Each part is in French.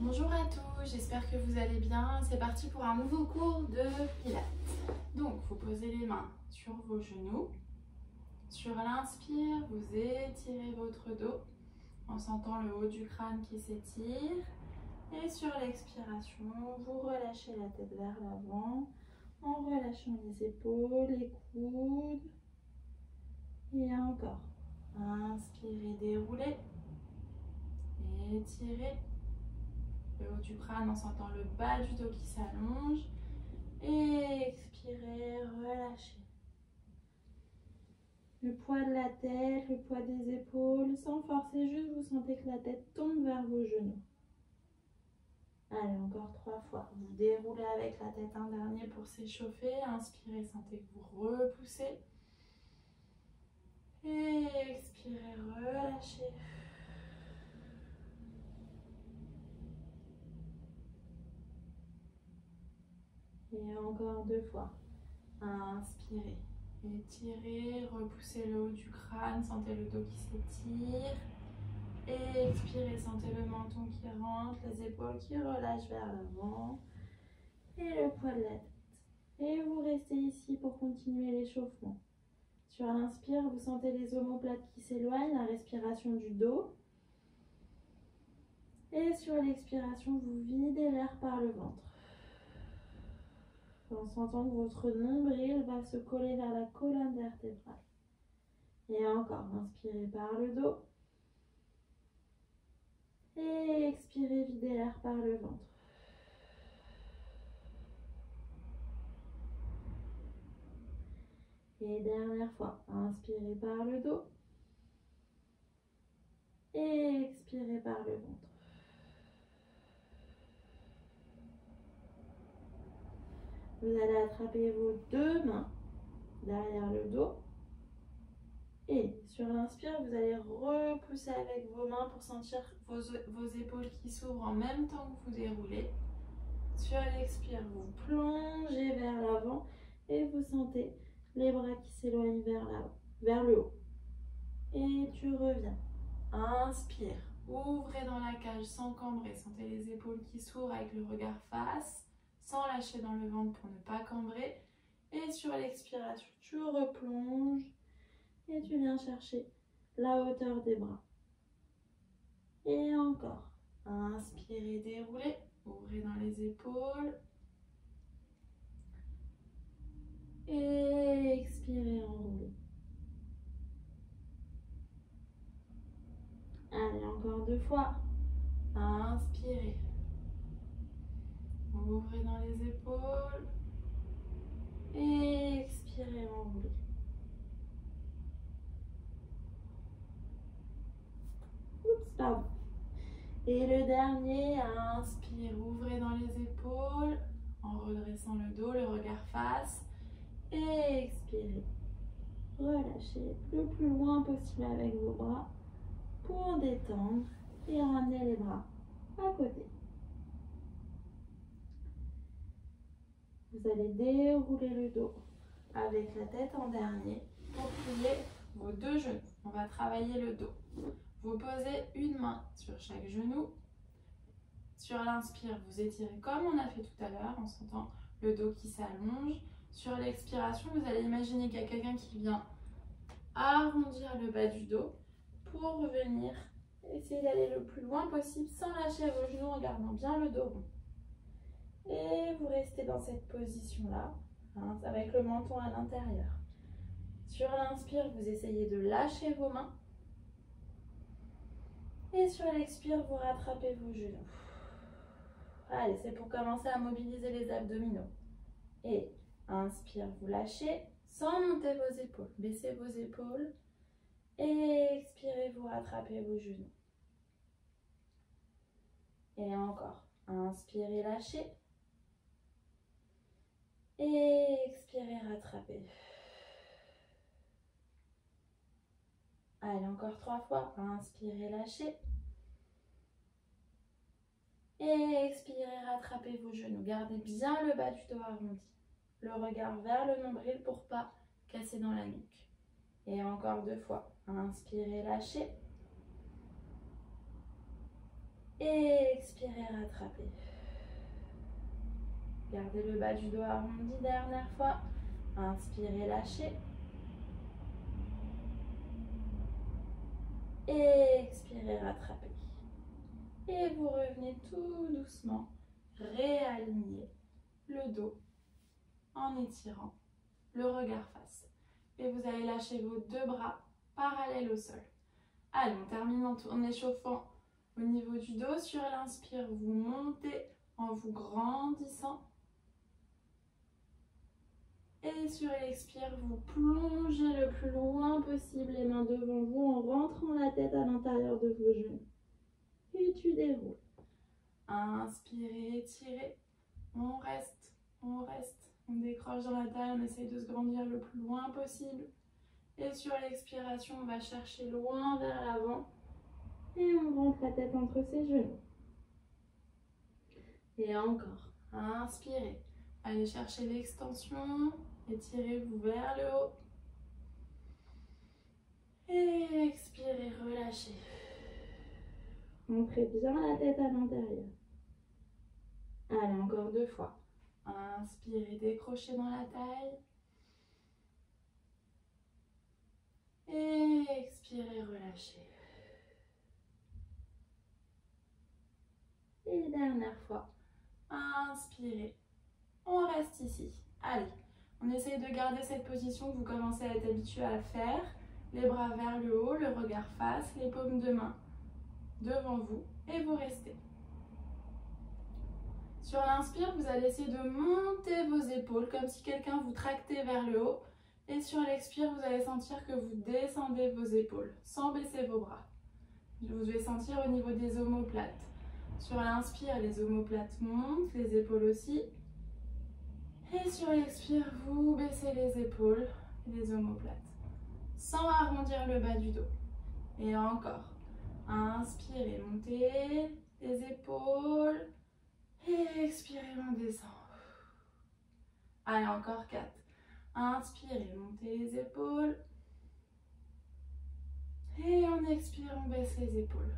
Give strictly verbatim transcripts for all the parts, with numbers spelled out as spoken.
Bonjour à tous, j'espère que vous allez bien. C'est parti pour un nouveau cours de Pilates. Donc, vous posez les mains sur vos genoux. Sur l'inspire, vous étirez votre dos en sentant le haut du crâne qui s'étire. Et sur l'expiration, vous relâchez la tête vers l'avant en relâchant les épaules, les coudes. Et encore. Inspirez, déroulez. Étirez. Le haut du crâne en sentant le bas du dos qui s'allonge. Et expirez, relâchez. Le poids de la tête, le poids des épaules, sans forcer, juste vous sentez que la tête tombe vers vos genoux. Allez, encore trois fois. Vous déroulez avec la tête un dernier pour s'échauffer. Inspirez, sentez que vous repoussez. Et expirez, relâchez. Et encore deux fois. Inspirez. Étirez, repoussez le haut du crâne, sentez le dos qui s'étire. Et expirez, sentez le menton qui rentre, les épaules qui relâchent vers l'avant. Et le poids de la tête. Et vous restez ici pour continuer l'échauffement. Sur l'inspire, vous sentez les omoplates qui s'éloignent, la respiration du dos. Et sur l'expiration, vous videz l'air par le ventre. En sentant que votre nombril va se coller vers la colonne vertébrale. Et encore, inspirez par le dos. Et expirez, videz l'air par le ventre. Et dernière fois, inspirez par le dos. Et expirez par le ventre. Vous allez attraper vos deux mains derrière le dos. Et sur l'inspire, vous allez repousser avec vos mains pour sentir vos, vos épaules qui s'ouvrent en même temps que vous déroulez. Sur l'expire, vous plongez vers l'avant et vous sentez les bras qui s'éloignent vers l'avant, vers le haut. Et tu reviens. Inspire. Ouvrez dans la cage sans cambrer. Sentez les épaules qui s'ouvrent avec le regard face, sans lâcher dans le ventre pour ne pas cambrer. Et sur l'expiration, tu replonges et tu viens chercher la hauteur des bras. Et encore. Inspirez, déroulez. Ouvrez dans les épaules. Et expirez, enroulez. Allez, encore deux fois. Inspirez. Ouvrez dans les épaules. Et expirez, enroulez. Oups, pardon. Et le dernier, inspire. Ouvrez dans les épaules en redressant le dos, le regard face. Et expirez. Relâchez le plus loin possible avec vos bras pour détendre et ramener les bras à côté. Vous allez dérouler le dos avec la tête en dernier pour plier vos deux genoux. On va travailler le dos. Vous posez une main sur chaque genou. Sur l'inspire, vous étirez comme on a fait tout à l'heure en sentant le dos qui s'allonge. Sur l'expiration, vous allez imaginer qu'il y a quelqu'un qui vient arrondir le bas du dos pour venir essayer d'aller le plus loin possible sans lâcher vos genoux en gardant bien le dos rond. Et vous restez dans cette position-là, hein, avec le menton à l'intérieur. Sur l'inspire, vous essayez de lâcher vos mains. Et sur l'expire, vous rattrapez vos genoux. Allez, c'est pour commencer à mobiliser les abdominaux. Et inspire, vous lâchez sans monter vos épaules. Baissez vos épaules. Et expirez, vous rattrapez vos genoux. Et encore. Inspirez, lâchez. Et expirez, rattrapez. Allez, encore trois fois. Inspirez, lâchez. Et expirez, rattrapez vos genoux. Gardez bien le bas du dos arrondi. Le regard vers le nombril pour ne pas casser dans la nuque. Et encore deux fois. Inspirez, lâchez. Et expirez, rattrapez. Gardez le bas du dos arrondi, dernière fois. Inspirez, lâchez. Expirez, rattrapez. Et vous revenez tout doucement, réaligner le dos en étirant le regard face. Et vous allez lâcher vos deux bras parallèles au sol. Allez, on termine en, en échauffant au niveau du dos. Sur l'inspire, vous montez en vous grandissant. Et sur l'expire, vous plongez le plus loin possible les mains devant vous en rentrant la tête à l'intérieur de vos genoux. Et tu déroules. Inspirez, étirez. On reste, on reste. On décroche dans la taille, on essaye de se grandir le plus loin possible. Et sur l'expiration, on va chercher loin vers l'avant. Et on rentre la tête entre ses genoux. Et encore. Inspirez. Allez chercher l'extension. Étirez-vous vers le haut. Et expirez, relâchez. Montrez bien la tête à l'intérieur. Allez, encore deux fois. Inspirez, décrochez dans la taille. Et expirez, relâchez. Et dernière fois. Inspirez. On reste ici. Allez, on essaye de garder cette position que vous commencez à être habitué à faire. Les bras vers le haut, le regard face, les paumes de main devant vous et vous restez. Sur l'inspire, vous allez essayer de monter vos épaules comme si quelqu'un vous tractait vers le haut. Et sur l'expire, vous allez sentir que vous descendez vos épaules sans baisser vos bras. Vous devez sentir au niveau des omoplates. Sur l'inspire, les omoplates montent, les épaules aussi. Et sur l'expire, vous baissez les épaules et les omoplates sans arrondir le bas du dos. Et encore. Inspirez, montez les épaules. Et expirez, on descend. Allez, encore quatre. Inspirez, montez les épaules. Et en expirant, on baisse les épaules.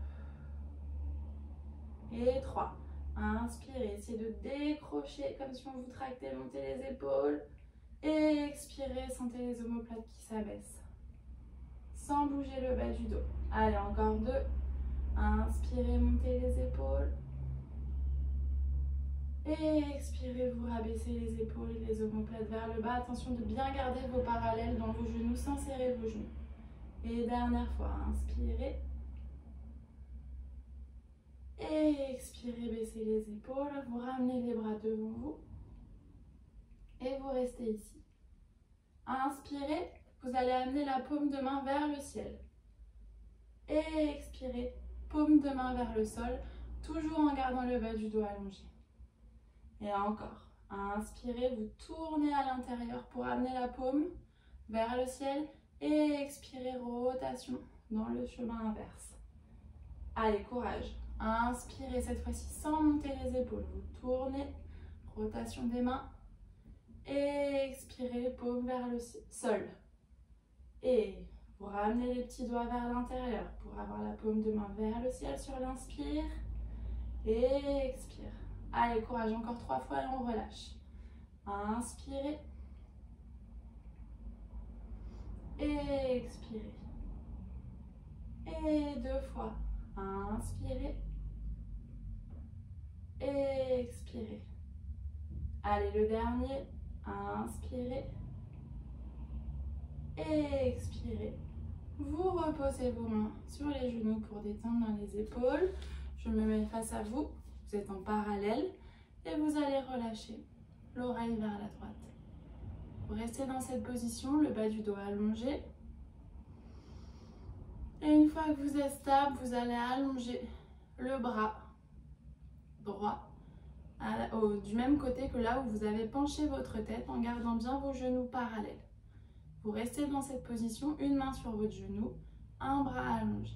Et trois. Inspirez, essayez de décrocher comme si on vous tractait, montez les épaules. Et expirez, sentez les omoplates qui s'abaissent. Sans bouger le bas du dos. Allez, encore deux. Inspirez, montez les épaules. Et expirez, vous rabaissez les épaules et les omoplates vers le bas. Attention de bien garder vos parallèles dans vos genoux sans serrer vos genoux. Et dernière fois, inspirez. Et expirez, baissez les épaules. Vous ramenez les bras devant vous. Et vous restez ici. Inspirez, vous allez amener la paume de main vers le ciel. Et expirez, paume de main vers le sol, toujours en gardant le bas du dos allongé. Et encore. Inspirez, vous tournez à l'intérieur pour amener la paume vers le ciel. Et expirez, rotation dans le chemin inverse. Allez, courage. Inspirez cette fois-ci sans monter les épaules. Vous tournez, rotation des mains. Et expirez, paume vers le sol. Et vous ramenez les petits doigts vers l'intérieur pour avoir la paume de main vers le ciel sur l'inspire. Et expire. Allez, courage, encore trois fois et on relâche. Inspirez. Et expirez. Et deux fois. Inspirez. Et expirez. Allez, le dernier. Inspirez. Et expirez. Vous reposez vos mains sur les genoux pour détendre dans les épaules. Je me mets face à vous. Vous êtes en parallèle. Et vous allez relâcher l'oreille vers la droite. Vous restez dans cette position, le bas du dos allongé. Et une fois que vous êtes stable, vous allez allonger le bras droit à, au, du même côté que là où vous avez penché votre tête en gardant bien vos genoux parallèles. Vous restez dans cette position, une main sur votre genou, un bras allongé.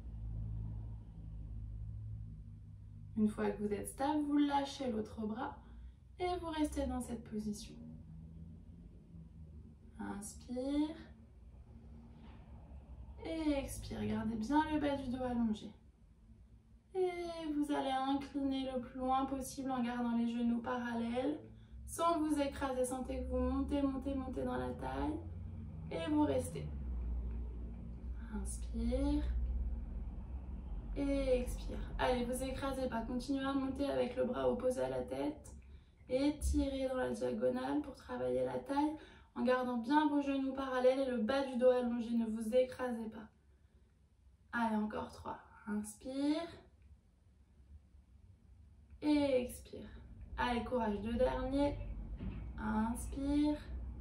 Une fois que vous êtes stable, vous lâchez l'autre bras et vous restez dans cette position. Inspire. Et expire. Gardez bien le bas du dos allongé. Et vous allez incliner le plus loin possible en gardant les genoux parallèles, sans vous écraser. Sentez que vous montez, montez, montez dans la taille et vous restez. Inspire et expire. Allez, vous écrasez pas. Continuez à monter avec le bras opposé à la tête. Étirez dans la diagonale pour travailler la taille en gardant bien vos genoux parallèles et le bas du dos allongé. Ne vous écrasez pas. Allez, encore trois. Inspire et expire. Allez, courage. Deux derniers. Inspire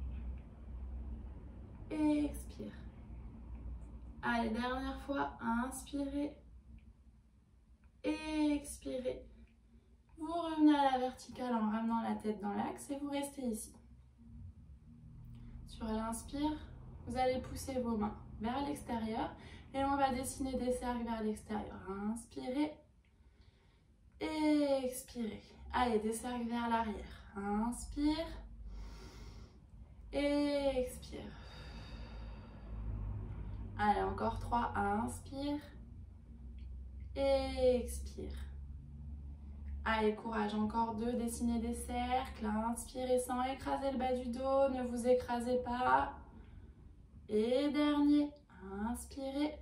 et expire. Allez, dernière fois. Inspirez et expirez. Vous revenez à la verticale en ramenant la tête dans l'axe et vous restez ici. Sur l'inspire, vous allez pousser vos mains vers l'extérieur et on va dessiner des cercles vers l'extérieur. Inspirez et expirez. Allez, des cercles vers l'arrière. Inspire et expire. Allez, encore trois. Inspire et expire. Allez, courage, encore deux, dessinez des cercles, inspirez sans écraser le bas du dos, ne vous écrasez pas. Et dernier, inspirez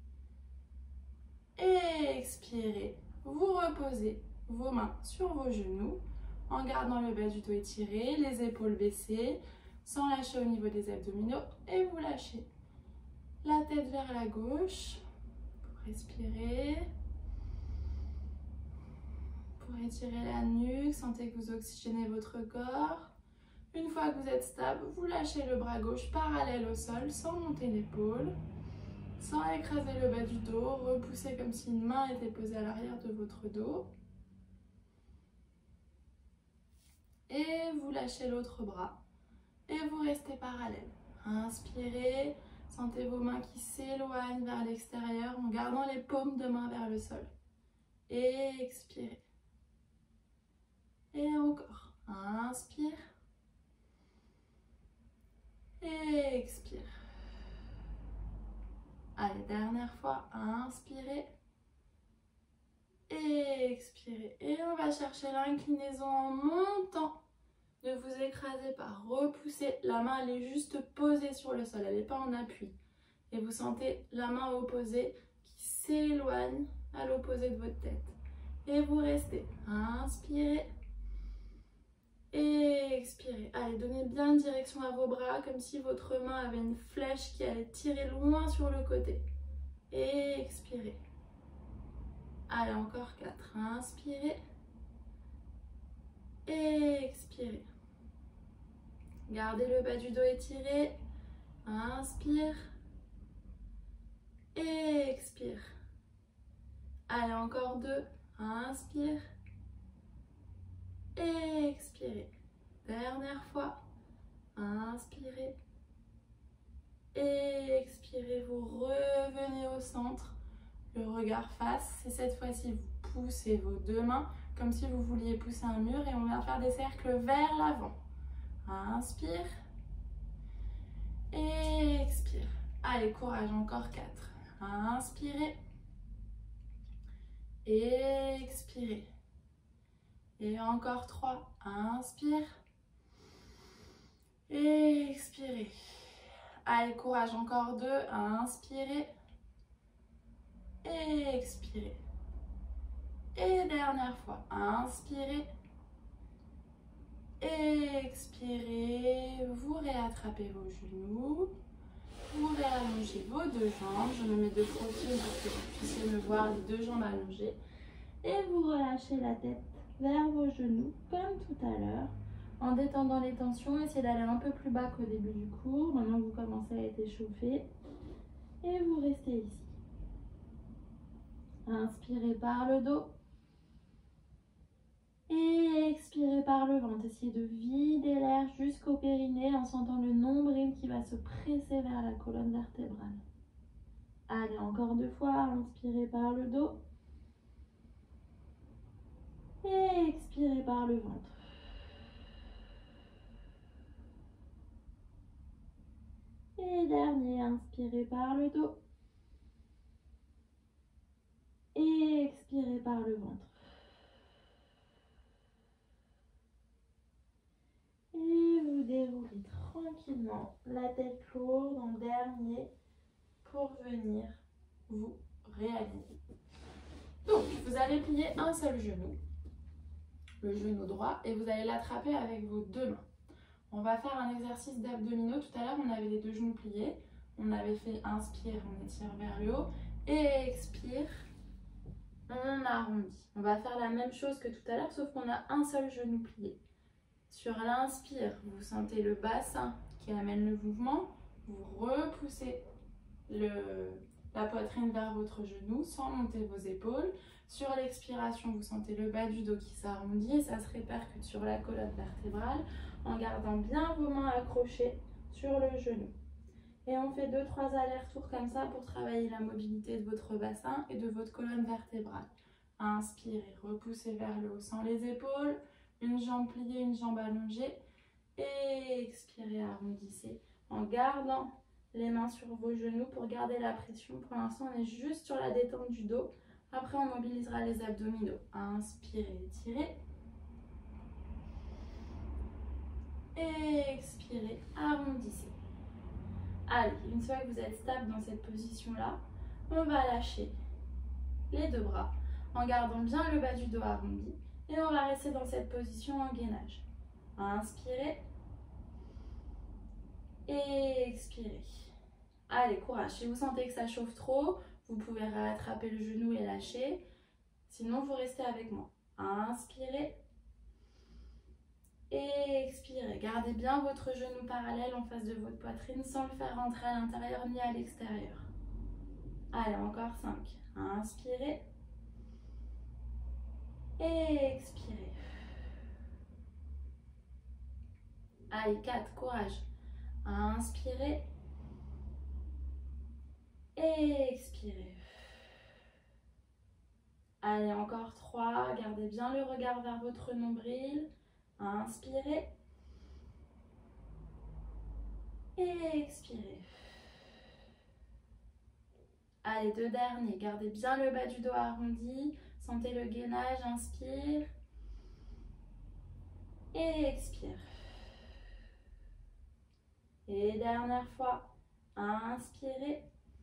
et expirez. Vous reposez vos mains sur vos genoux en gardant le bas du dos étiré, les épaules baissées, sans lâcher au niveau des abdominaux et vous lâchez la tête vers la gauche pour respirer. Pour étirer la nuque, sentez que vous oxygénez votre corps. Une fois que vous êtes stable, vous lâchez le bras gauche parallèle au sol sans monter l'épaule, sans écraser le bas du dos, repoussez comme si une main était posée à l'arrière de votre dos. Et vous lâchez l'autre bras et vous restez parallèle. Inspirez, sentez vos mains qui s'éloignent vers l'extérieur en gardant les paumes de main vers le sol. Et expirez. Et encore. Inspire. Et expire. Allez, dernière fois. Inspirez. Et expirez. Et on va chercher l'inclinaison en montant. Ne vous écrasez pas. Repoussez. La main, elle est juste posée sur le sol. Elle n'est pas en appui. Et vous sentez la main opposée qui s'éloigne à l'opposé de votre tête. Et vous restez. Inspirez. Et expirez. Allez, donnez bien direction à vos bras comme si votre main avait une flèche qui allait tirer loin sur le côté. Et expirez. Allez, encore quatre. Inspirez. Et expirez. Gardez le bas du dos étiré. Inspire. Et expire. Allez, encore deux. Inspire. Et expirez. Dernière fois. Inspirez. Et expirez. Vous revenez au centre. Le regard face. Et cette fois-ci, vous poussez vos deux mains comme si vous vouliez pousser un mur. Et on va faire des cercles vers l'avant. Inspire. Et expire. Allez, courage. Encore quatre. Inspirez. Et expirez. Et encore trois. Inspire. Et expirez. Allez, courage. Encore deux. Inspirez. Et expirez. Et dernière fois. Inspirez. Et expirez. Vous réattrapez vos genoux. Vous réallongez vos deux jambes. Je me mets de profil pour que vous puissiez me voir les deux jambes allongées. Et vous relâchez la tête vers vos genoux, comme tout à l'heure, en détendant les tensions. Essayez d'aller un peu plus bas qu'au début du cours, maintenant que vous commencez à être échauffé. Et vous restez ici. Inspirez par le dos. Et expirez par le ventre. Essayez de vider l'air jusqu'au périnée en sentant le nombril qui va se presser vers la colonne vertébrale. Allez, encore deux fois. Inspirez par le dos. Et expirez par le ventre. Et dernier, inspirez par le dos. Et expirez par le ventre. vous déroulez tranquillement la tête lourde en dernier pour venir vous réaligner. Donc, vous allez plier un seul genou, le genou droit, et vous allez l'attraper avec vos deux mains. On va faire un exercice d'abdominaux. Tout à l'heure, on avait les deux genoux pliés. On avait fait inspire, on étire vers le haut. Et expire, on arrondit. On va faire la même chose que tout à l'heure, sauf qu'on a un seul genou plié. Sur l'inspire, vous sentez le bassin qui amène le mouvement. Vous repoussez le, la poitrine vers votre genou sans monter vos épaules. Sur l'expiration, vous sentez le bas du dos qui s'arrondit et ça se répercute sur la colonne vertébrale en gardant bien vos mains accrochées sur le genou. Et on fait deux trois allers-retours comme ça pour travailler la mobilité de votre bassin et de votre colonne vertébrale. Inspirez, repoussez vers le haut sans les épaules, une jambe pliée, une jambe allongée. Et expirez, arrondissez en gardant les mains sur vos genoux pour garder la pression. Pour l'instant, on est juste sur la détente du dos. Après, on mobilisera les abdominaux. Inspirez, étirez. Et expirez, arrondissez. Allez, une fois que vous êtes stable dans cette position-là, on va lâcher les deux bras en gardant bien le bas du dos arrondi. Et on va rester dans cette position en gainage. Inspirez. Et expirez. Allez, courage. Si vous sentez que ça chauffe trop, vous pouvez rattraper le genou et lâcher. Sinon, vous restez avec moi. Inspirez. Et expirez. Gardez bien votre genou parallèle en face de votre poitrine sans le faire rentrer à l'intérieur ni à l'extérieur. Allez, encore cinq. Inspirez. Et expirez. Allez, quatre. Courage. Inspirez. Et expirez. Allez, encore trois. Gardez bien le regard vers votre nombril. Inspirez. Et expirez. Allez, deux derniers. Gardez bien le bas du dos arrondi. Sentez le gainage. Inspire. Et expire. Et dernière fois. Inspirez.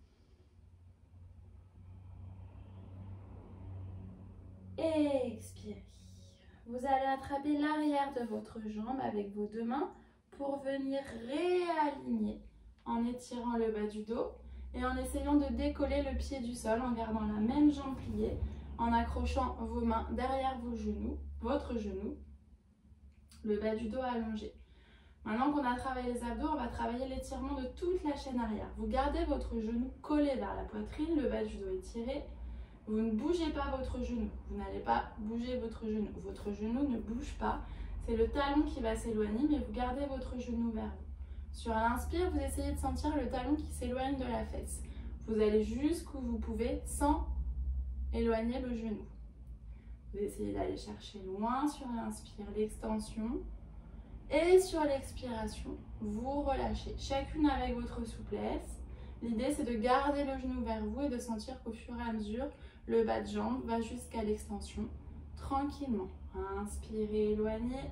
Et expirez. Vous allez attraper l'arrière de votre jambe avec vos deux mains pour venir réaligner en étirant le bas du dos et en essayant de décoller le pied du sol en gardant la même jambe pliée, en accrochant vos mains derrière vos genoux, votre genou, le bas du dos allongé. Maintenant qu'on a travaillé les abdos, on va travailler l'étirement de toute la chaîne arrière. Vous gardez votre genou collé vers la poitrine, le bas du dos étiré. Vous ne bougez pas votre genou, vous n'allez pas bouger votre genou. Votre genou ne bouge pas, c'est le talon qui va s'éloigner, mais vous gardez votre genou vers vous. Sur l'inspire, vous essayez de sentir le talon qui s'éloigne de la fesse. Vous allez jusqu'où vous pouvez sans éloigner le genou. Vous essayez d'aller chercher loin sur l'inspire, l'extension. Et sur l'expiration, vous relâchez, chacune avec votre souplesse. L'idée, c'est de garder le genou vers vous et de sentir qu'au fur et à mesure, le bas de jambe va jusqu'à l'extension, tranquillement. Inspirez, éloignez.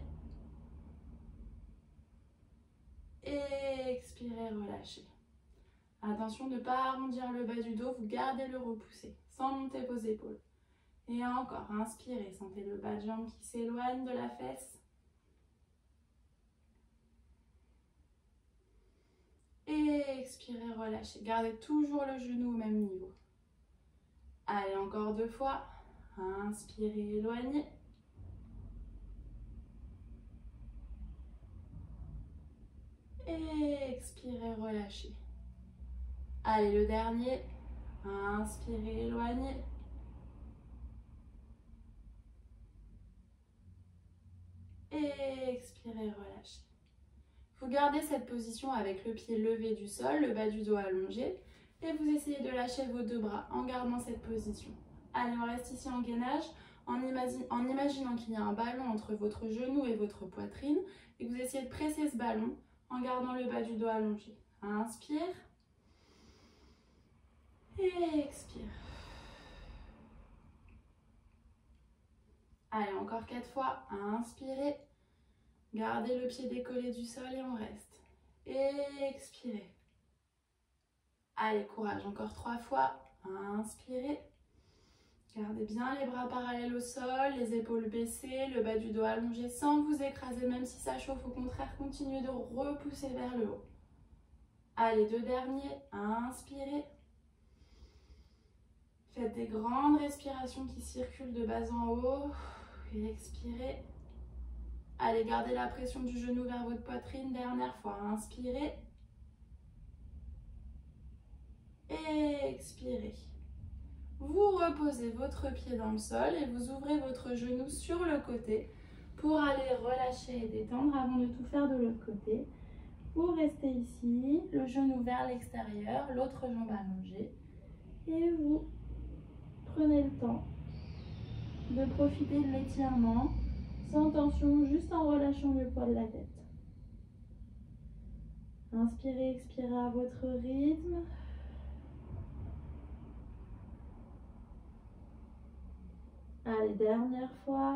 Et expirez, relâchez. Attention de ne pas arrondir le bas du dos, vous gardez le repoussé, sans monter vos épaules. Et encore, inspirez, sentez le bas de jambe qui s'éloigne de la fesse. Et expirez, relâchez. Gardez toujours le genou au même niveau. Allez, encore deux fois. Inspirez, éloignez. Et expirez, relâchez. Allez, le dernier. Inspirez, éloignez. Et expirez, relâchez. Vous gardez cette position avec le pied levé du sol, le bas du dos allongé. Et vous essayez de lâcher vos deux bras en gardant cette position. Allez, on reste ici en gainage en, imagi en imaginant qu'il y a un ballon entre votre genou et votre poitrine. Et que vous essayez de presser ce ballon en gardant le bas du dos allongé. Inspire. Et expire. Allez, encore quatre fois. Inspirez. Gardez le pied décollé du sol et on reste. Expirez. Allez, courage, encore trois fois. Inspirez. Gardez bien les bras parallèles au sol, les épaules baissées, le bas du dos allongé sans vous écraser, même si ça chauffe. Au contraire, continuez de repousser vers le haut. Allez, deux derniers. Inspirez. Faites des grandes respirations qui circulent de bas en haut. Et expirez. Allez, gardez la pression du genou vers votre poitrine. Dernière fois. Inspirez. Expirez. Vous reposez votre pied dans le sol et vous ouvrez votre genou sur le côté pour aller relâcher et détendre avant de tout faire de l'autre côté. Vous restez ici, le genou vers l'extérieur, l'autre jambe allongée et vous prenez le temps de profiter de l'étirement sans tension, juste en relâchant le poids de la tête. Inspirez, expirez à votre rythme. Allez, dernière fois.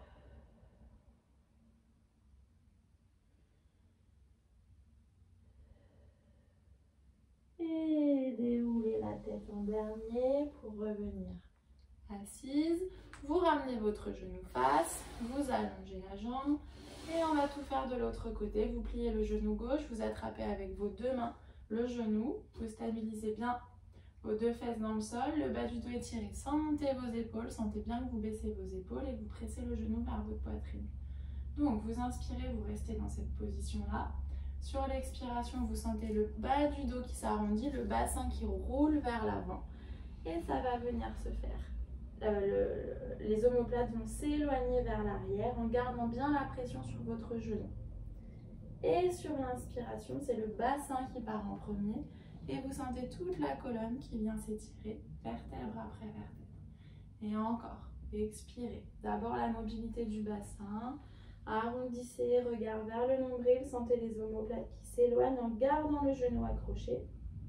Et déroulez la tête en dernier pour revenir assise. Vous ramenez votre genou face, vous allongez la jambe et on va tout faire de l'autre côté. Vous pliez le genou gauche, vous attrapez avec vos deux mains le genou, vous stabilisez bien vos deux fesses dans le sol, le bas du dos étiré sans monter vos épaules. Sentez bien que vous baissez vos épaules et vous pressez le genou vers votre poitrine. Donc vous inspirez, vous restez dans cette position-là. Sur l'expiration, vous sentez le bas du dos qui s'arrondit, le bassin qui roule vers l'avant. Et ça va venir se faire. Euh, le, les omoplates vont s'éloigner vers l'arrière en gardant bien la pression sur votre genou. Et sur l'inspiration, c'est le bassin qui part en premier. Et vous sentez toute la colonne qui vient s'étirer, vertèbre après vertèbre. Et encore, expirez. D'abord la mobilité du bassin. Arrondissez, regard vers le nombril, sentez les omoplates qui s'éloignent en gardant le genou accroché.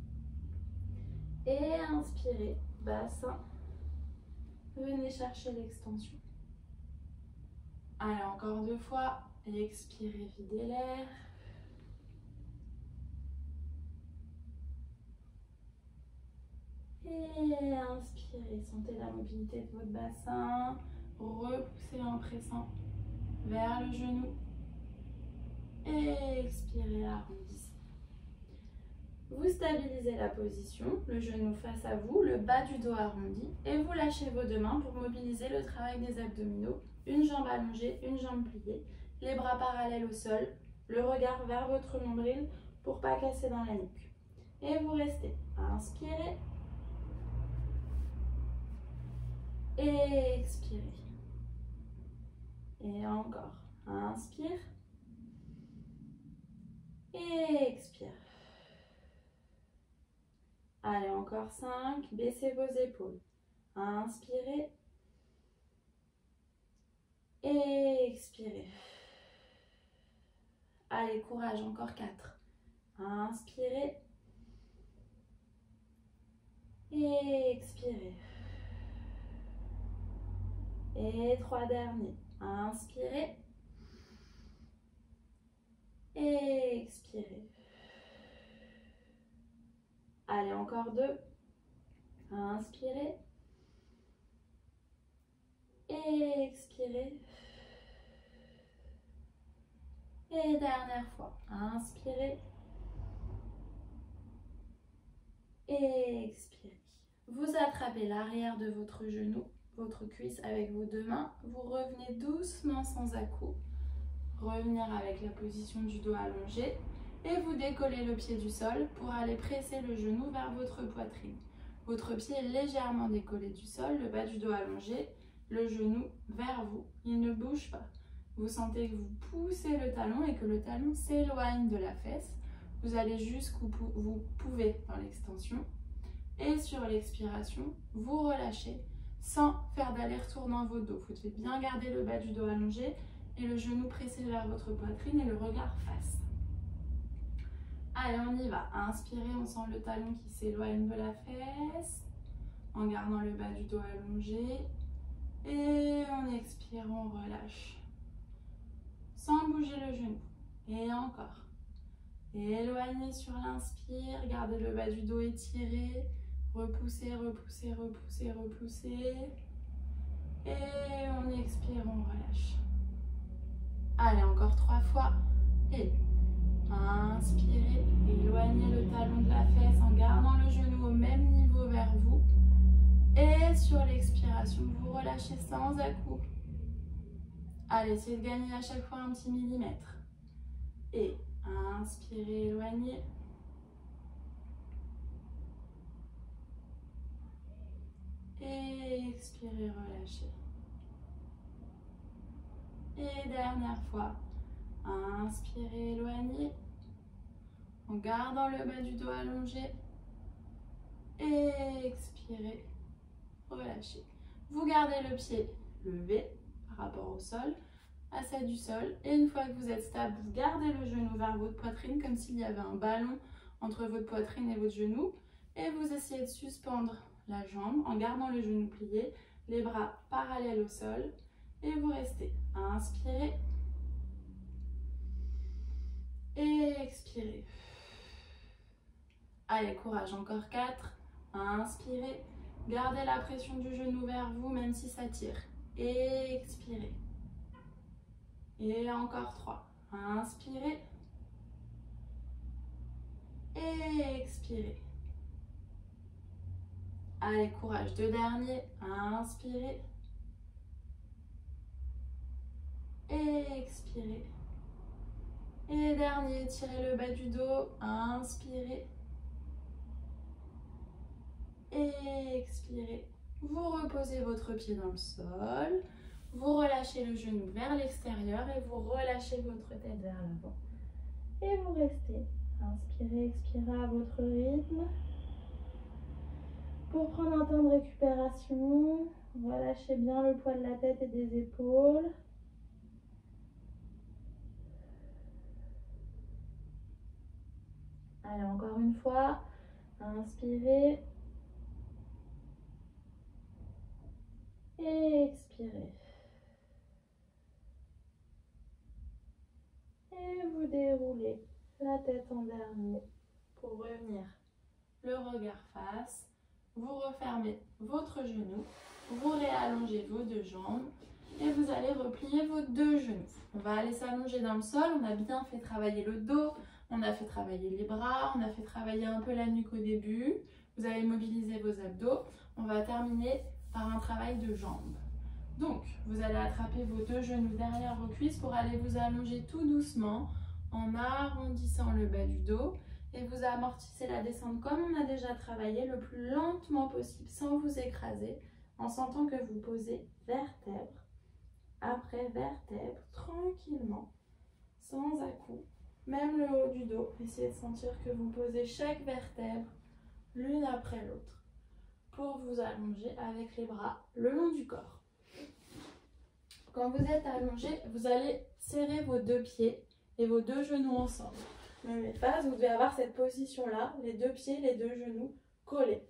Et inspirez, bassin. Venez chercher l'extension. Allez, encore deux fois. Expirez, videz l'air. Et inspirez, sentez la mobilité de votre bassin. Repoussez en pressant vers le genou. Et expirez, arrondissez. Vous stabilisez la position, le genou face à vous, le bas du dos arrondi. Et vous lâchez vos deux mains pour mobiliser le travail des abdominaux. Une jambe allongée, une jambe pliée. Les bras parallèles au sol. Le regard vers votre nombril pour ne pas casser dans la nuque. Et vous restez. Inspirez. Et expirez. Et encore. Inspire. Et expire. Allez, encore cinq. Baissez vos épaules. Inspirez. Et expirez. Allez, courage, encore quatre. Inspirez. Et expirez. Et trois derniers. Inspirez. Et expirez. Allez, encore deux. Inspirez. Et expirez. Et dernière fois. Inspirez. Et expirez. Vous attrapez l'arrière de votre genou, votre cuisse avec vos deux mains. Vous revenez doucement sans à-coups. Revenir avec la position du dos allongé. Et vous décollez le pied du sol pour aller presser le genou vers votre poitrine. Votre pied est légèrement décollé du sol, le bas du dos allongé, le genou vers vous. Il ne bouge pas. Vous sentez que vous poussez le talon et que le talon s'éloigne de la fesse. Vous allez jusqu'où vous pouvez dans l'extension. Et sur l'expiration, vous relâchez sans faire d'aller-retour dans votre dos. Vous devez bien garder le bas du dos allongé et le genou pressé vers votre poitrine et le regard face. Allez, on y va. Inspirez, on sent le talon qui s'éloigne de la fesse en gardant le bas du dos allongé. Et en expirant, on relâche. sans bouger le genou. Et encore. Éloignez sur l'inspire, gardez le bas du dos étiré. Repoussez, repoussez, repoussez, repoussez. Et on expire, on relâche. Allez, encore trois fois. Et inspirez, éloignez le talon de la fesse en gardant le genou au même niveau vers vous. Et sur l'expiration, vous relâchez sans à-coup. Allez, essayez de gagner à chaque fois un petit millimètre. Et inspirez, éloignez. Et expirez, relâchez. Et dernière fois. Inspirez, éloignez. En gardant le bas du dos allongé. Et expirez, relâchez. Vous gardez le pied levé par rapport au sol, à celle du sol. Et une fois que vous êtes stable, vous gardez le genou vers votre poitrine comme s'il y avait un ballon entre votre poitrine et votre genou. Et vous essayez de suspendre la jambe en gardant le genou plié, les bras parallèles au sol. Et vous restez. Inspirez. Et expirez. Allez, courage, encore quatre. Inspirez. Gardez la pression du genou vers vous, même si ça tire. Et expirez. Et encore trois. Inspirez. Et expirez. Allez, courage, deux derniers. Inspirez. Et expirez. Et dernier, tirez le bas du dos. Inspirez. Et expirez. Vous reposez votre pied dans le sol. Vous relâchez le genou vers l'extérieur et vous relâchez votre tête vers l'avant. Et vous restez. Inspirez, expirez à votre rythme. Pour prendre un temps de récupération, relâchez bien le poids de la tête et des épaules. Allez, encore une fois. Inspirez. Et expirez. Et vous déroulez la tête en dernier pour revenir le regard face. Vous refermez votre genou, vous réallongez vos deux jambes et vous allez replier vos deux genoux. On va aller s'allonger dans le sol, on a bien fait travailler le dos, on a fait travailler les bras, on a fait travailler un peu la nuque au début. Vous allez mobiliser vos abdos. On va terminer par un travail de jambes. Donc, vous allez attraper vos deux genoux derrière vos cuisses pour aller vous allonger tout doucement en arrondissant le bas du dos. Et vous amortissez la descente comme on a déjà travaillé, le plus lentement possible, sans vous écraser, en sentant que vous posez vertèbre après vertèbre, tranquillement, sans à-coups. Même le haut du dos, essayez de sentir que vous posez chaque vertèbre l'une après l'autre pour vous allonger avec les bras le long du corps. Quand vous êtes allongé, vous allez serrer vos deux pieds et vos deux genoux ensemble. Même les phases, vous devez avoir cette position-là, les deux pieds, les deux genoux collés.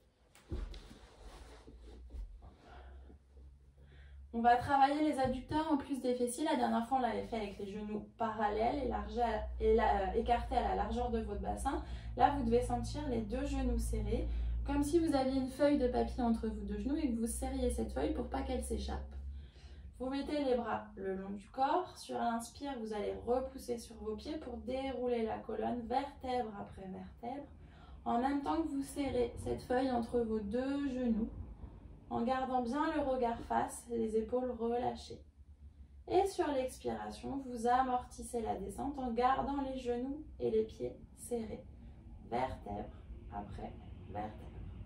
On va travailler les adducteurs en plus des fessiers. La dernière fois, on l'avait fait avec les genoux parallèles, élargis et la, écartés à la largeur de votre bassin. Là, vous devez sentir les deux genoux serrés, comme si vous aviez une feuille de papier entre vos deux genoux et que vous serriez cette feuille pour pas qu'elle s'échappe. Vous mettez les bras le long du corps. Sur l'inspire, vous allez repousser sur vos pieds pour dérouler la colonne vertèbre après vertèbre, en même temps que vous serrez cette feuille entre vos deux genoux, en gardant bien le regard face, les épaules relâchées. Et sur l'expiration, vous amortissez la descente en gardant les genoux et les pieds serrés, vertèbre après vertèbre.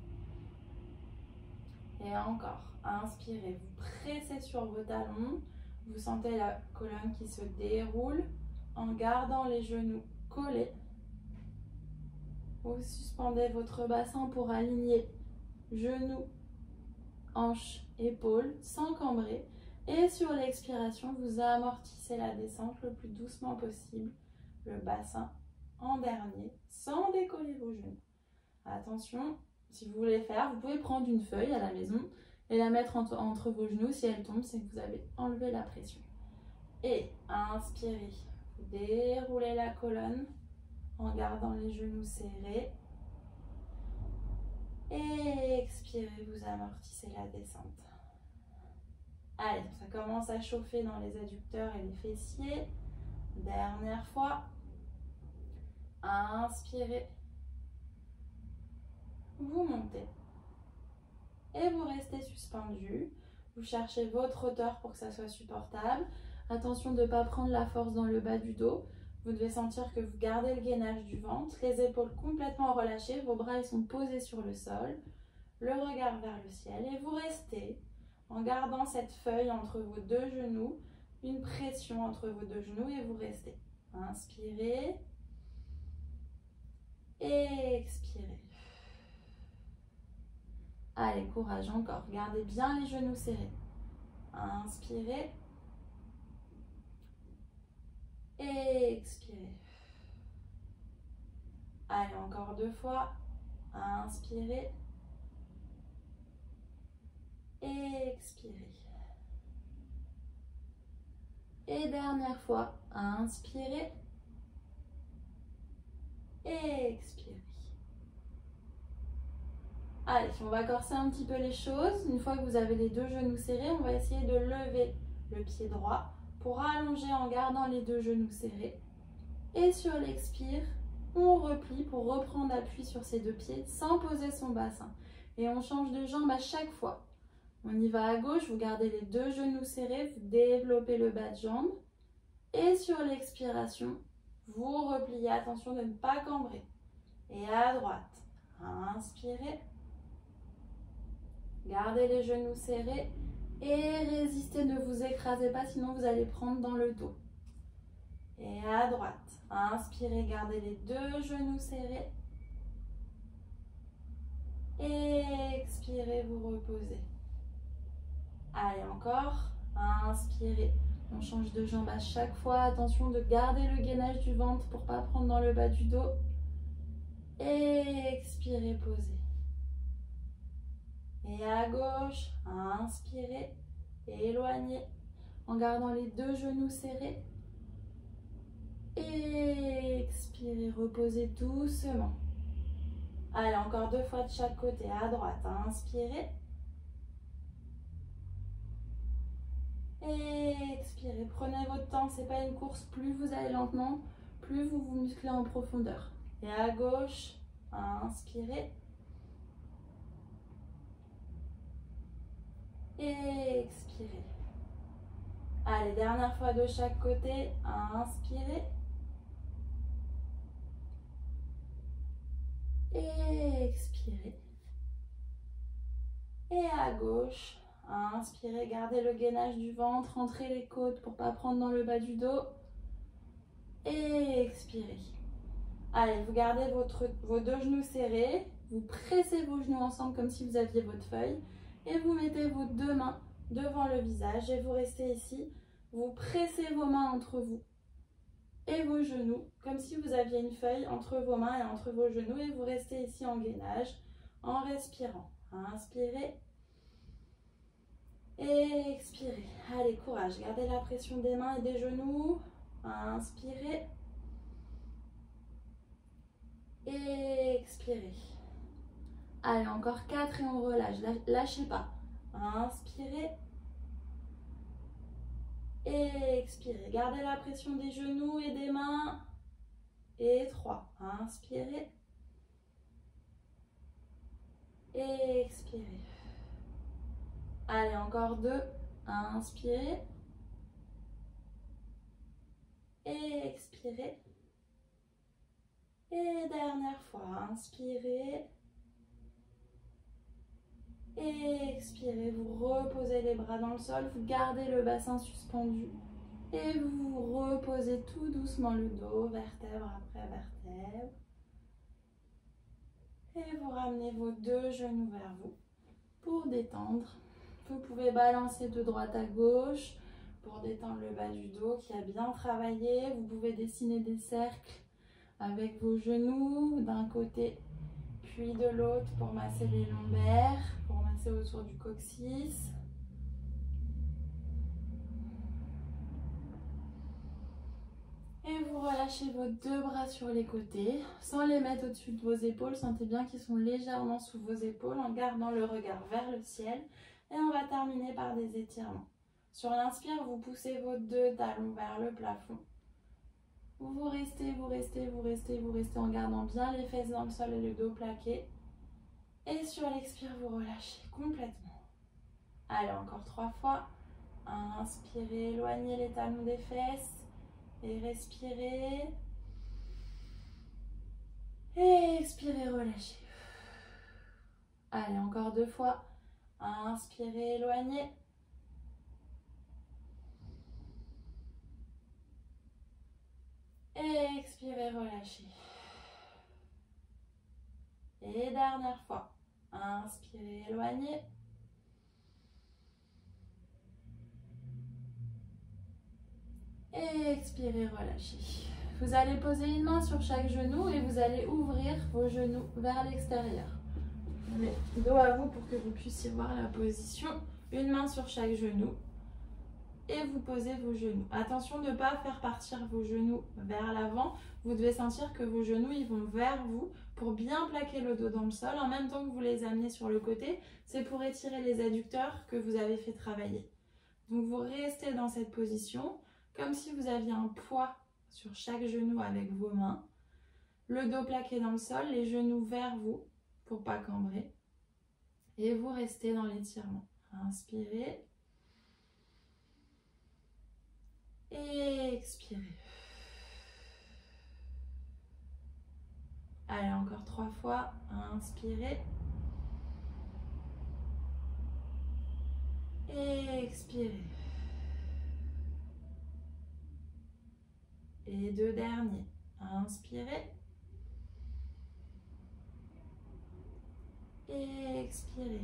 Et encore, inspirez, vous pressez sur vos talons, vous sentez la colonne qui se déroule en gardant les genoux collés. Vous suspendez votre bassin pour aligner genoux, hanches, épaules sans cambrer. Et sur l'expiration, vous amortissez la descente le plus doucement possible, le bassin en dernier, sans décoller vos genoux. Attention, si vous voulez faire, vous pouvez prendre une feuille à la maison et la mettre entre, entre vos genoux. Si elle tombe, c'est que vous avez enlevé la pression. Et inspirez. Vous déroulez la colonne en gardant les genoux serrés. Et expirez, vous amortissez la descente. Allez, ça commence à chauffer dans les adducteurs et les fessiers. Dernière fois. Inspirez. Vous montez. Et vous restez suspendu. Vous cherchez votre hauteur pour que ça soit supportable. Attention de ne pas prendre la force dans le bas du dos. Vous devez sentir que vous gardez le gainage du ventre, les épaules complètement relâchées, vos bras ils sont posés sur le sol, le regard vers le ciel et vous restez en gardant cette feuille entre vos deux genoux, une pression entre vos deux genoux et vous restez. Inspirez et expirez. Allez, courage encore. Gardez bien les genoux serrés. Inspirez. Et expirez. Allez, encore deux fois. Inspirez. Et expirez. Et dernière fois. Inspirez. Et expirez. Allez, on va corser un petit peu les choses. Une fois que vous avez les deux genoux serrés, on va essayer de lever le pied droit pour allonger en gardant les deux genoux serrés. Et sur l'expire, on replie pour reprendre appui sur ses deux pieds sans poser son bassin. Et on change de jambe à chaque fois. On y va à gauche, vous gardez les deux genoux serrés, vous développez le bas de jambe. Et sur l'expiration, vous repliez, attention de ne pas cambrer. Et à droite, inspirez. Gardez les genoux serrés et résistez, ne vous écrasez pas, sinon vous allez prendre dans le dos. Et à droite, inspirez, gardez les deux genoux serrés. Et expirez, vous reposez. Allez, encore, inspirez. On change de jambe à chaque fois. Attention de garder le gainage du ventre pour ne pas prendre dans le bas du dos. Et expirez, posez. Et à gauche, inspirez, éloignez en gardant les deux genoux serrés. Et expirez, reposez doucement. Allez, encore deux fois de chaque côté. À droite, inspirez. Et expirez, prenez votre temps, ce n'est pas une course. Plus vous allez lentement, plus vous vous musclez en profondeur. Et à gauche, inspirez. Et expirez. Allez, dernière fois de chaque côté. Inspirez. Et expirez. Et à gauche. Inspirez, gardez le gainage du ventre, rentrez les côtes pour ne pas prendre dans le bas du dos. Et expirez. Allez, vous gardez votre, vos deux genoux serrés. Vous pressez vos genoux ensemble comme si vous aviez votre feuille. Et vous mettez vos deux mains devant le visage et vous restez ici. Vous pressez vos mains entre vous et vos genoux, comme si vous aviez une feuille entre vos mains et entre vos genoux. Et vous restez ici en gainage, en respirant. Inspirez et expirez. Allez, courage, gardez la pression des mains et des genoux. Inspirez et expirez. Allez, encore quatre et on relâche, lâchez pas. Inspirez. Et expirez. Gardez la pression des genoux et des mains. Et trois. Inspirez. Et expirez. Allez, encore deux. Inspirez. Et expirez. Et dernière fois. Inspirez. Et expirez, vous reposez les bras dans le sol, vous gardez le bassin suspendu et vous reposez tout doucement le dos, vertèbre après vertèbre. Et vous ramenez vos deux genoux vers vous pour détendre. Vous pouvez balancer de droite à gauche pour détendre le bas du dos qui a bien travaillé. Vous pouvez dessiner des cercles avec vos genoux d'un côté puis de l'autre pour masser les lombaires, pour masser autour du coccyx. Et vous relâchez vos deux bras sur les côtés, sans les mettre au-dessus de vos épaules. Sentez bien qu'ils sont légèrement sous vos épaules en gardant le regard vers le ciel. Et on va terminer par des étirements. Sur l'inspire, vous poussez vos deux talons vers le plafond. Vous restez, vous restez, vous restez, vous restez en gardant bien les fesses dans le sol et le dos plaqué. Et sur l'expire, vous relâchez complètement. Allez, encore trois fois. Inspirez, éloignez les talons des fesses. Et respirez. Et expirez, relâchez. Allez, encore deux fois. Inspirez, éloignez. Et expirez, relâchez. Et dernière fois. Inspirez, éloignez. Et expirez, relâchez. Vous allez poser une main sur chaque genou et vous allez ouvrir vos genoux vers l'extérieur. Dos à vous pour que vous puissiez voir la position. Une main sur chaque genou. Et vous posez vos genoux. Attention de ne pas faire partir vos genoux vers l'avant. Vous devez sentir que vos genoux ils vont vers vous pour bien plaquer le dos dans le sol. En même temps que vous les amenez sur le côté, c'est pour étirer les adducteurs que vous avez fait travailler. Donc vous restez dans cette position comme si vous aviez un poids sur chaque genou avec vos mains. Le dos plaqué dans le sol, les genoux vers vous pour ne pas cambrer. Et vous restez dans l'étirement. Inspirez. Et expirez. Allez, encore trois fois. Inspirez. Et expirez. Et deux derniers. Inspirez. Et expirez.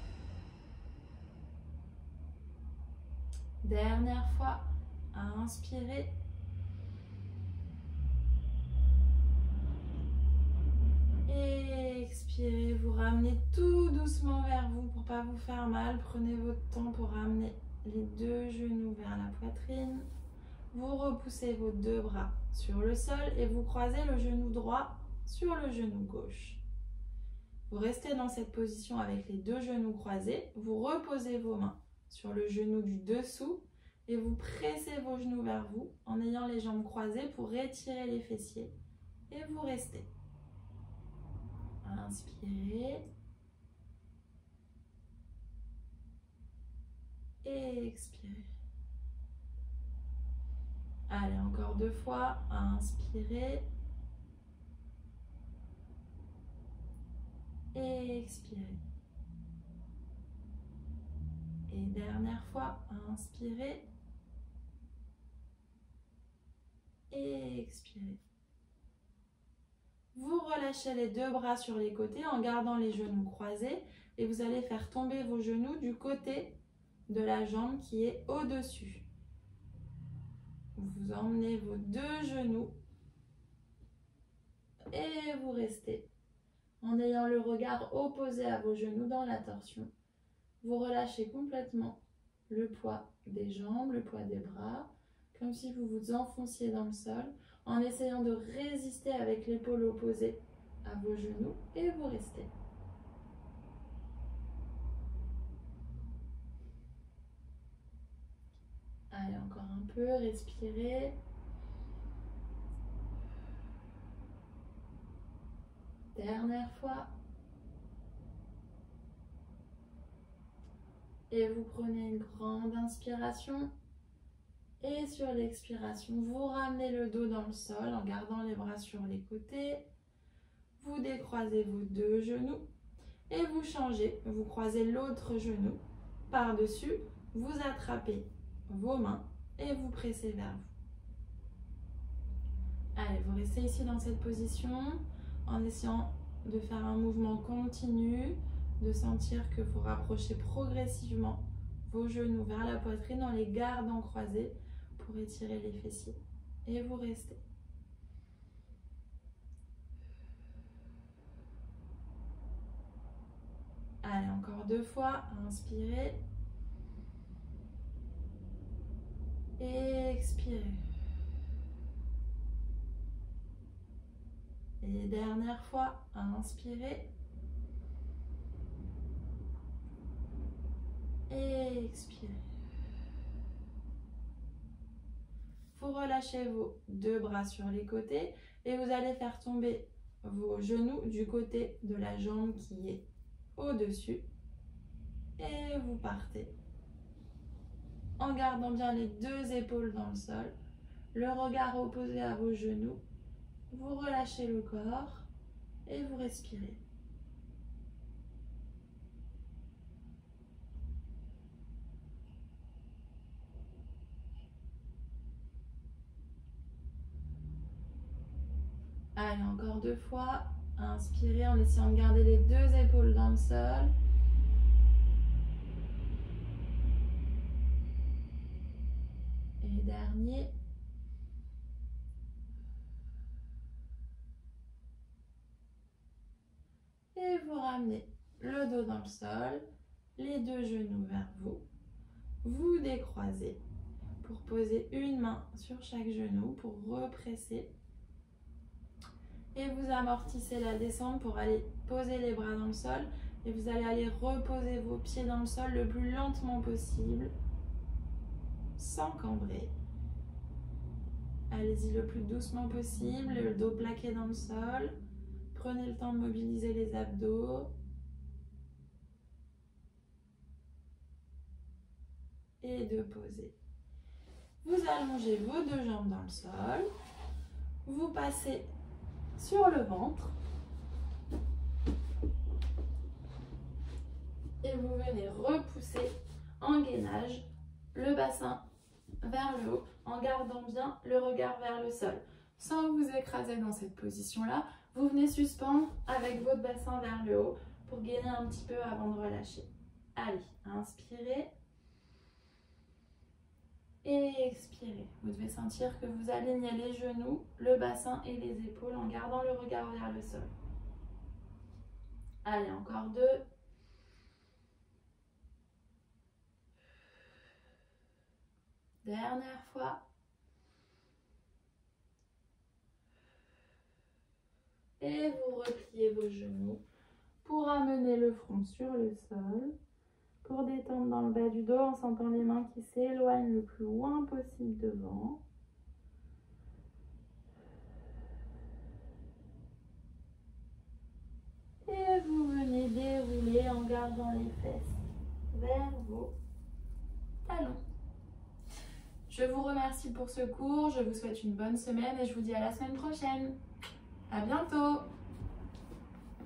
Dernière fois. Inspirez. Et expirez. Vous ramenez tout doucement vers vous pour ne pas vous faire mal. Prenez votre temps pour ramener les deux genoux vers la poitrine. Vous repoussez vos deux bras sur le sol et vous croisez le genou droit sur le genou gauche. Vous restez dans cette position avec les deux genoux croisés. Vous reposez vos mains sur le genou du dessous et vous pressez vos genoux vers vous en ayant les jambes croisées pour étirer les fessiers. Et vous restez. Inspirez. Et expirez. Allez, encore deux fois. Inspirez. Et expirez. Et dernière fois. Inspirez. Et expirez. Vous relâchez les deux bras sur les côtés en gardant les genoux croisés. Et vous allez faire tomber vos genoux du côté de la jambe qui est au-dessus. Vous emmenez vos deux genoux et vous restez en ayant le regard opposé à vos genoux dans la torsion. Vous relâchez complètement le poids des jambes, le poids des bras, comme si vous vous enfonciez dans le sol en essayant de résister avec l'épaule opposée à vos genoux et vous restez. Allez, encore un peu, respirez. Dernière fois. Et vous prenez une grande inspiration. Et sur l'expiration, vous ramenez le dos dans le sol en gardant les bras sur les côtés. Vous décroisez vos deux genoux. Et vous changez. Vous croisez l'autre genou par-dessus. Vous attrapez vos mains et vous pressez vers vous. Allez, vous restez ici dans cette position en essayant de faire un mouvement continu, de sentir que vous rapprochez progressivement vos genoux vers la poitrine en les gardant croisés pour étirer les fessiers. Et vous restez. Allez, encore deux fois. Inspirez. Et expirez. Et dernière fois, inspirez. Et expirez. Vous relâchez vos deux bras sur les côtés et vous allez faire tomber vos genoux du côté de la jambe qui est au-dessus. Et vous partez en gardant bien les deux épaules dans le sol, le regard opposé à vos genoux. Vous relâchez le corps et vous respirez. Allez, encore deux fois. Inspirez en essayant de garder les deux épaules dans le sol. Et dernier. Et vous ramenez le dos dans le sol, les deux genoux vers vous. Vous décroisez pour poser une main sur chaque genou pour represser. Et vous amortissez la descente pour aller poser les bras dans le sol. Et vous allez aller reposer vos pieds dans le sol le plus lentement possible, sans cambrer. Allez-y le plus doucement possible, le dos plaqué dans le sol. Prenez le temps de mobiliser les abdos. Et de poser. Vous allongez vos deux jambes dans le sol. Vous passez sur le ventre. Et vous venez repousser en gainage le bassin vers le haut en gardant bien le regard vers le sol. Sans vous écraser dans cette position-là, vous venez suspendre avec votre bassin vers le haut pour gainer un petit peu avant de relâcher. Allez, inspirez. Et expirez. Vous devez sentir que vous alignez les genoux, le bassin et les épaules en gardant le regard vers le sol. Allez, encore deux. Dernière fois. Et vous repliez vos genoux pour amener le front sur le sol. Pour détendre dans le bas du dos en sentant les mains qui s'éloignent le plus loin possible devant. Et vous venez dérouler en gardant les fesses vers vos talons. Je vous remercie pour ce cours, je vous souhaite une bonne semaine et je vous dis à la semaine prochaine. À bientôt!